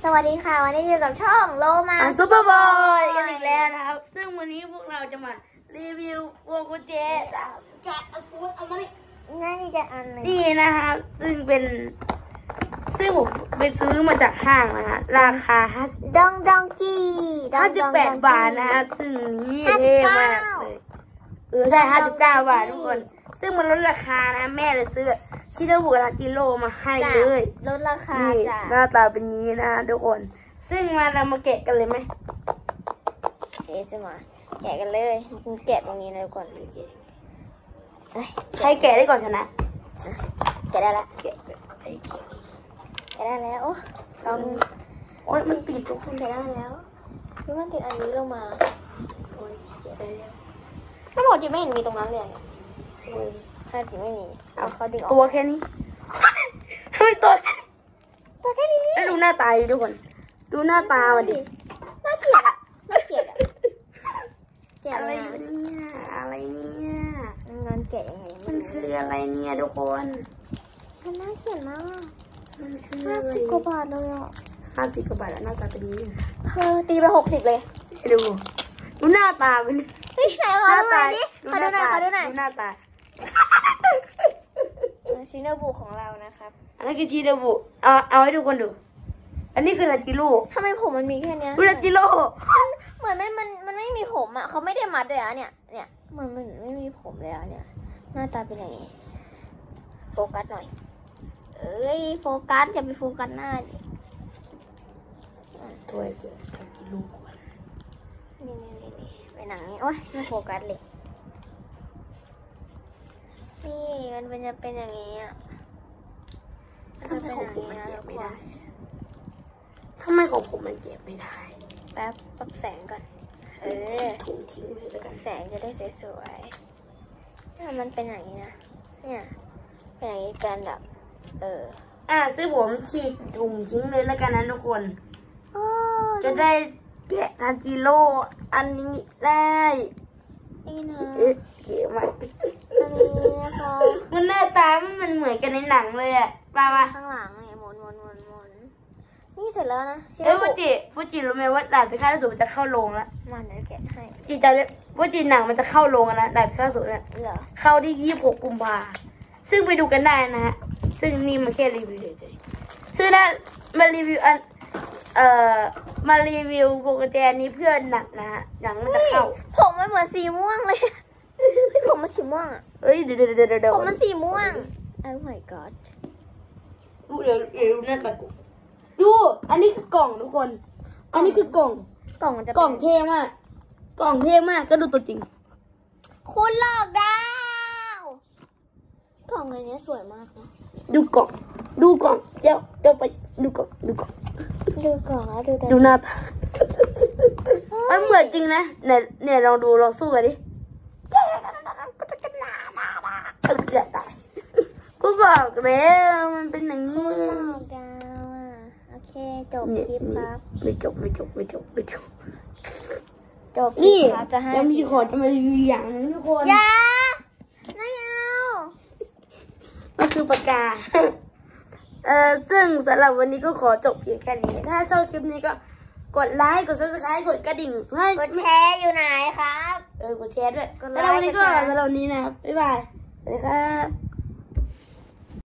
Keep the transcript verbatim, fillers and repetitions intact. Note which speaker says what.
Speaker 1: สวัสดีค่ะวันนี้อยู่กับช่องโลมา
Speaker 2: ซูเปอร์บอยกันอีกแล้วนะครับซึ่งวันนี้พวกเราจะมารีวิวพวงกุญแจจากอสูรเอามานี่
Speaker 1: นี่จะอันหนึ่ง
Speaker 2: นี่นะครับซึ่งเป็นซึ่งผมไปซื้อมาจากห้างนะฮะราคาห้า
Speaker 1: ดองดองกี้
Speaker 2: ห้าสิบแปดบาทนะฮะซึ่งนี่เท่มากเลยเออใช่ห้าสิบเก้าบาททุกคนซึ่งมันลดราคานะแม่เลยซื้อชิโนบุราจิโร่มาให้เลย
Speaker 1: ลดราคาจ้ะ
Speaker 2: หน้าตาเป็นนี้นะทุกคนซึ่งมาเรามาแกะกันเลยไหม
Speaker 1: เอ๊ะใช่ไหมแกะกันเลยแกะตรงนี้เลยก่อน
Speaker 2: ใครแกะได้ก่อนชนะ
Speaker 1: แกะได้ละ
Speaker 2: แกะ
Speaker 1: แกะได้แล้วโอ้ก
Speaker 2: ำโอ๊ยมันติดทุกคน
Speaker 1: แกะได้แล้วคือมันติดอันนี้ลงมา
Speaker 2: โอ๊ยแกะได้แล้ว
Speaker 1: ถ้าบอกจิไม่เห็นมีตรงนั้นเลยถ้าจิไม่มีเอาเขาดึงออก
Speaker 2: ตัวแค่นี้ทำไมตัว
Speaker 1: ตัวแค่นี้
Speaker 2: แล้วดูหน้าตาดิทุกคนดูหน้าตามันดิ
Speaker 1: น่าเกลียดอะน่าเกลียดอะแกะ
Speaker 2: อะไรเนี่ยอะไรเนี่ย
Speaker 1: งานแกะยังไง
Speaker 2: มันคืออะไรเนี่ยทุกคน
Speaker 1: มันน่าเกลียดมาก
Speaker 2: มันคือ
Speaker 1: ห้าสิบกว่าบาทเลยอ่ะ
Speaker 2: ห้าสิบกว่าบาทแล้วหน้าตาเป็นนี้
Speaker 1: เธอตีไปหกสิบเลย
Speaker 2: ดูดูหน้าตาเป็น
Speaker 1: เฮ้ยไหนวะ
Speaker 2: หน้าตา
Speaker 1: ดูหน้าตาดูหน้า
Speaker 2: หน้าตา
Speaker 1: ชิโนบุของเรานะครับ
Speaker 2: อันนั้นคือชิโนบุเอาเอาให้ทุกคนดูอันนี้คือราจิโร่
Speaker 1: ทำไมผมมันมีแค่นี้
Speaker 2: ราจิโร่
Speaker 1: เหมือนไม่มันมันไม่มีผมอ่ะเขาไม่ได้มัดเลยอ่ะเนี่ยเนี่ยมันมันไม่มีผมเลยอ่ะเนี่ยหน้าตาเป็นอย่างนี้โฟกัสหน่อยเอ้ยโฟกัสอย่าไปโฟกัสหน้าดิ
Speaker 2: ตัวเสือราจิโร่ก่อน
Speaker 1: นี่นี่นี่นี่ไปหนังนี้โอ้ยไม่โฟกัสเลยนี่มันเป็นจะเป็นอย่างนี้อ่ะ
Speaker 2: ทำไมของผมมันเก็บไม่ได้ทำไมของผมมันเก็บไม่ได้
Speaker 1: แป๊บปรับแสงก่อนเออ
Speaker 2: ถุงทิ้งเลยแล้วกัน
Speaker 1: แสงจะได้สวยๆถ้ามันเป็นอย่างนี้นะเนี่ยเป็นอย่างนี้กันแบบเออ
Speaker 2: อ่ะซึ่งผมฉีกถุงทิ้งเลยแล้วกันนะทุกคนจะได้แกะราจิโร่อันนี้ได้
Speaker 1: นี่นะ
Speaker 2: เอ๊ะเก๋มาก
Speaker 1: อันนี้นะคะ
Speaker 2: มันหน้าตามันเหมือนกันในหนังเลยอ่ะป้าป่ะ
Speaker 1: ข้างหลังเนี่ยหมุนหมุนหมุนหมุนนี่เสร็จแล้วนะ
Speaker 2: เอ้ยฟูจิฟูจิรู้ไหมว่าดาบพิฆาตอสูรมันจะเข้าโรงแล้ว
Speaker 1: มันเดี๋ยวแกะให้
Speaker 2: จีจะฟูจิหนังมันจะเข้าโรงนะดาบพิฆาตอสูรเนี่ยเข้าที่ยี่สิบหกกุมภาซึ่งไปดูกันได้นะฮะซึ่งนี่มันแค่รีวิวเฉยๆซึ่งถ้ามารีวิวอันเอ่อมารีวิวโปรแกรมนี้เพื่อนหนักนะฮะหนังมันจะเข้า
Speaker 1: ผมมันเหมือนสีม่วงเลยผมมันสีม่วงอ่ะ
Speaker 2: เอ้ยเดี๋ยวเดี๋ยวเดี๋ยว
Speaker 1: ผมมันสีม่วง Oh my god
Speaker 2: ดูเดี๋ยวเดี๋ยวหน้าตากูดูอันนี้คือกล่องทุกคนอันนี้คือกล่อง
Speaker 1: กล่องมันจะ
Speaker 2: กล่องเท่มากกล่องเท่มากก็ดูตัวจริง
Speaker 1: คุณหลอกดาวกล่องอันนี้สวยมากนะ
Speaker 2: ดูกล่องดูกล่องเดี๋ยวเดี๋ยวไปดูกล่องดูกล่อง
Speaker 1: ดูกล่องแล้วดู
Speaker 2: ดูหน้าตามันเหมือนจริงนะเนี่ยเนี่ยลองดูลองสู้กันดิเกลียดตายกูบอกแล้วมันเป็นอย่างนี้
Speaker 1: หลอกดาวอ่ะโอเคจบคลิปครับ
Speaker 2: ไม่จบไม่จบไม่จบไม่จบ
Speaker 1: จบคลิปครับจะให้
Speaker 2: ยังมีขอจะมารีวิวอย่างนึงทุกคน
Speaker 1: อย่าไม่เอา
Speaker 2: ก็คือปากกาเอ่อซึ่งสำหรับวันนี้ก็ขอจบเพียงแค่นี้ถ้าชอบคลิปนี้ก็กดไลค์กดซับสไครต์กดกระดิ่งให้
Speaker 1: กดแชร์อยู่ไหนครับ
Speaker 2: เออกดแชร์ด้วยสำหรับวันนี้ก็สำหรับวันนี้นะครับบ๊ายบายสวัสดีครับ